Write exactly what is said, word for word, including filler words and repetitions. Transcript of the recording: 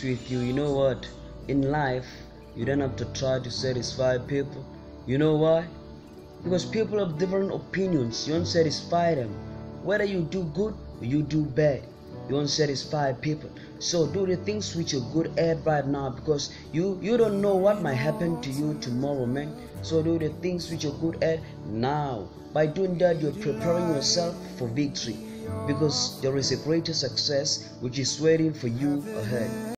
with you, you know what? In life, you don't have to try to satisfy people. You know why? Because people have different opinions. You won't satisfy them. Whether you do good or you do bad, you won't satisfy people. So do the things which you're good at right now, because you you don't know what might happen to you tomorrow, man. So do the things which you're good at now. By doing that, you're preparing yourself for victory, because there is a greater success which is waiting for you ahead.